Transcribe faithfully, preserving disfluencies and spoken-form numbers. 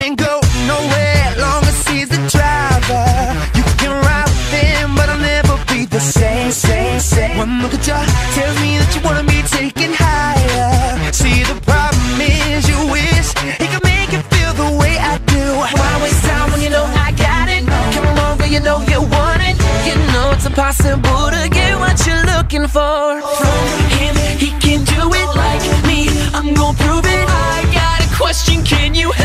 can't go nowhere long as he's the driver. You can ride with him, but I'll never be the same, same, same. One look at you tells me that you wanna be taken higher. See, the problem is you wish he could make you feel the way I do. Why waste time when you know I got it? Come along, girl, you know you want it. You know it's impossible to get what you're looking for from him. He can do it like me, I'm gonna prove it. I got a question, can you